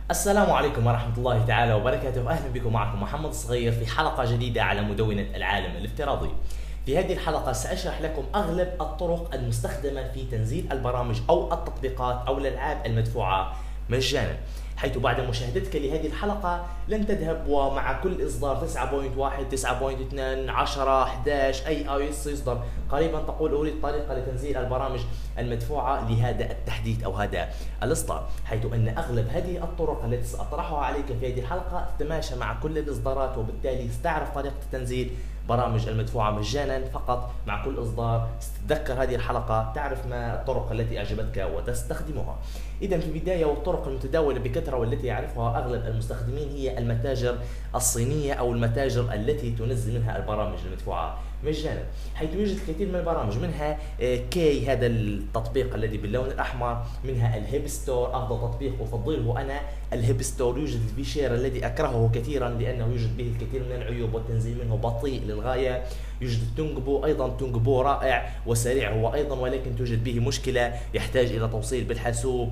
السلام عليكم ورحمة الله تعالى وبركاته. أهلا بكم، معكم محمد الصغير في حلقة جديدة على مدونة العالم الافتراضي. في هذه الحلقة سأشرح لكم أغلب الطرق المستخدمة في تنزيل البرامج أو التطبيقات أو الألعاب المدفوعة مجانا، حيث بعد مشاهدتك لهذه الحلقة لن تذهب ومع كل إصدار 9.1 9.2 10 11 أي iOS يصدر قريبا تقول أريد طريقة لتنزيل البرامج المدفوعة لهذا التحديث أو هذا الإصدار، حيث أن أغلب هذه الطرق التي سأطرحها عليك في هذه الحلقة تتماشى مع كل الإصدارات، وبالتالي ستعرف طريقة تنزيل برامج المدفوعة مجانا فقط مع كل إصدار. ستتذكر هذه الحلقة تعرف ما الطرق التي أعجبتك وتستخدمها. إذا في البداية، والطرق المتداولة بكثرة والتي يعرفها أغلب المستخدمين هي المتاجر الصينية أو المتاجر التي تنزل منها البرامج المدفوعة مجانا، حيث يوجد الكثير من البرامج، منها كي هذا التطبيق الذي باللون الأحمر، منها الهيب ستور أفضل تطبيق أفضله أنا الهيب ستور. يوجد الفيشير الذي أكرهه كثيرا لأنه يوجد به الكثير من العيوب والتنزيل منه بطيء للغاية. يوجد تونغبو، أيضا تونغبو رائع وسريع هو أيضا، ولكن توجد به مشكلة يحتاج إلى توصيل بالحاسوب.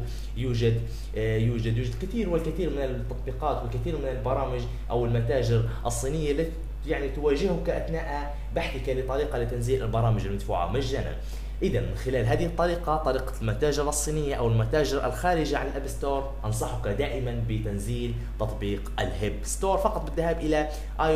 يوجد كثير والكثير من التطبيقات والكثير من البرامج أو المتاجر الصينية التي يعني تواجهك أثناء بحثك لطريقة لتنزيل البرامج المدفوعة مجانا. إذا من خلال هذه الطريقة، طريقة المتاجر الصينية أو المتاجر الخارجة عن الأب ستور، أنصحك دائما بتنزيل تطبيق الهيب ستور فقط بالذهاب إلى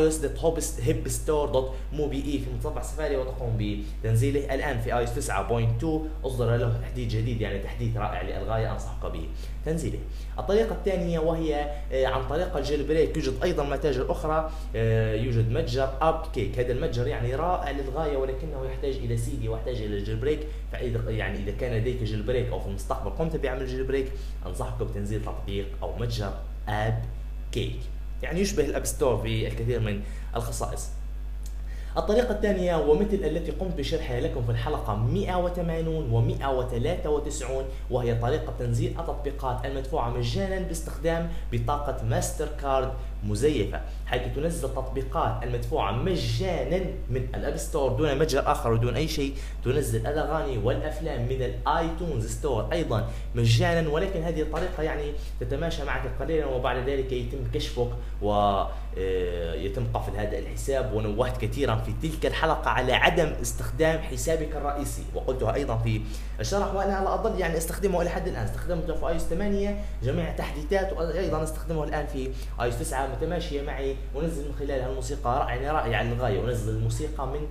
ios.hipstore.mobi في متصفح سفاري وتقوم بتنزيله. الآن في iOS 9.2 أصدر له تحديث جديد، يعني تحديث رائع للغاية، أنصحك بتنزيله. الطريقة الثانية وهي عن طريق الجيل بريك. يوجد أيضا متاجر أخرى، يوجد متجر أب كيك. هذا المتجر يعني رائع للغاية، ولكنه يحتاج إلى سيدي ويحتاج إلى الجيل بريك. فإذا يعني إذا كان لديك جيل بريك أو في المستقبل قمت بعمل جيل بريك، أنصحك بتنزيل تطبيق أو متجر أب كيك، يعني يشبه الأب ستور في الكثير من الخصائص. الطريقة الثانية ومثل التي قمت بشرحها لكم في الحلقة 180 و 193، وهي طريقة تنزيل التطبيقات المدفوعة مجانا باستخدام بطاقة ماستر كارد مزيفة، حيث تنزل التطبيقات المدفوعة مجانا من الأب ستور دون متجر آخر ودون أي شيء. تنزل الأغاني والأفلام من الآيتونز ستور أيضا مجانا، ولكن هذه الطريقة يعني تتماشى معك قليلا، وبعد ذلك يتم كشفك ويتم قفل هذا الحساب. ونوهت كثيرا في تلك الحلقة على عدم استخدام حسابك الرئيسي، وقلتها أيضا في الشرح، وأنا على أظل يعني استخدمه إلى حد الآن. استخدمته في iOS 8 جميع التحديثات، وأيضا استخدمه الآن في iOS 9 متماشية معي، ونزل من خلالها الموسيقى يعني رائعة للغاية، ونزل الموسيقى من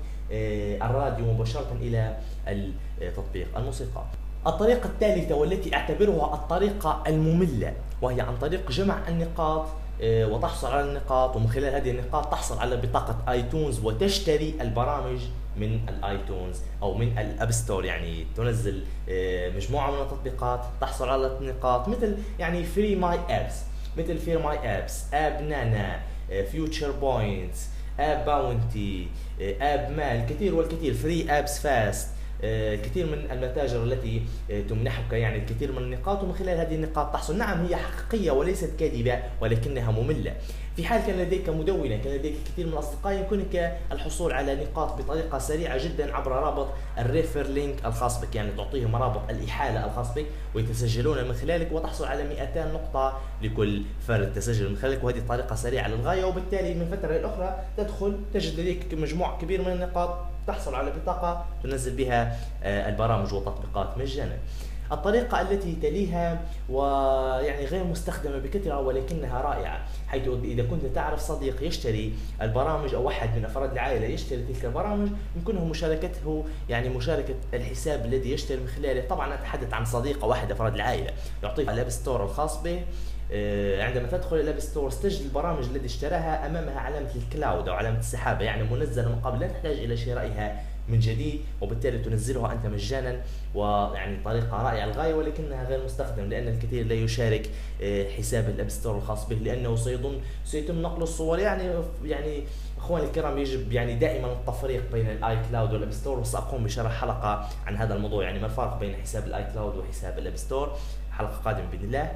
الراديو مباشرة إلى التطبيق الموسيقى. الطريقة الثالثة والتي أعتبرها الطريقة المملة، وهي عن طريق جمع النقاط وتحصل على النقاط، ومن خلال هذه النقاط تحصل على بطاقة ايتونز وتشتري البرامج من الايتونز او من الاب ستور. يعني تنزل مجموعة من التطبيقات، تحصل على النقاط مثل يعني فري ماي ابس، مثل فري ماي ابس، اب نانا، فيوتشر بوينتس، اب باونتي، اب مال، كثير والكثير، فري ابس فاست، كثير من المتاجر التي تمنحك يعني الكثير من النقاط، ومن خلال هذه النقاط تحصل. نعم هي حقيقية وليست كاذبة، ولكنها مملة. في حال كان لديك مدونة، كان لديك كثير من الأصدقاء، يمكنك الحصول على نقاط بطريقة سريعة جدا عبر رابط الريفر لينك الخاص بك، يعني تعطيهم رابط الإحالة الخاص بك ويتسجلون من خلالك، وتحصل على 200 نقطة لكل فرد تسجل من خلالك، وهذه طريقة سريعة للغاية. وبالتالي من فترة إلى أخرى تدخل تجد لديك مجموع كبير من النقاط، تحصل على بطاقة تنزل بها البرامج والتطبيقات مجانا. الطريقة التي تليها ويعني غير مستخدمة بكثرة ولكنها رائعة، حيث إذا كنت تعرف صديق يشتري البرامج أو أحد من أفراد العائلة يشتري تلك البرامج، يمكنه مشاركته، يعني مشاركة الحساب الذي يشتري من خلاله. طبعا أتحدث عن صديق أو أحد أفراد العائلة، يعطيك الأب ستور الخاص به. عندما تدخل إلى الأب ستور تجد البرامج التي اشتراها أمامها علامة الكلاود أو علامة السحابة، يعني منزلة من قبل، لا تحتاج إلى شرائها من جديد، وبالتالي تنزلها أنت مجانا. ويعني طريقة رائعة للغاية، ولكنها غير مستخدم لأن الكثير لا يشارك حساب الأب ستور الخاص به، لأنه سيتم نقل الصور. يعني اخواني الكرام، يجب يعني دائما التفريق بين الاي كلاود والاب ستور، وساقوم بشرح حلقة عن هذا الموضوع، يعني ما الفرق بين حساب الاي كلاود وحساب الاب ستور، حلقة قادمة بإذن الله.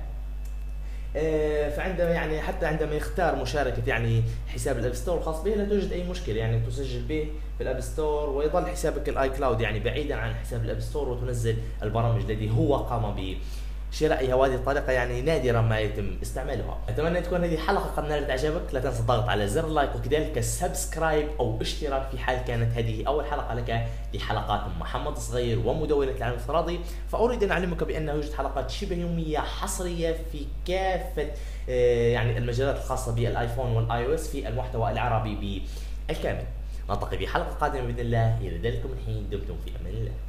فعندما يعني حتى عندما يختار مشاركة يعني حساب الاب ستور الخاص به لا توجد اي مشكلة، يعني تسجل به في الاب ستور ويظل حسابك الاي كلاود يعني بعيدا عن حساب الاب ستور، وتنزل البرامج التي هو قام شرائها، وهذه الطريقة يعني نادرا ما يتم استعمالها. أتمنى أن تكون هذه الحلقة قد نالت إعجابك. لا تنسى الضغط على زر اللايك وكذلك السبسكرايب أو اشتراك في حال كانت هذه أول حلقة لك لحلقات محمد صغير ومدونة العالم الافتراضي. فأريد أن أعلمك بأنه يوجد حلقات شبه يومية حصرية في كافة يعني المجالات الخاصة بالايفون والاي او اس في المحتوى العربي بالكامل. نلتقي في حلقة قادمة بإذن الله. إلى ذلك من حين دمتم في أمان الله.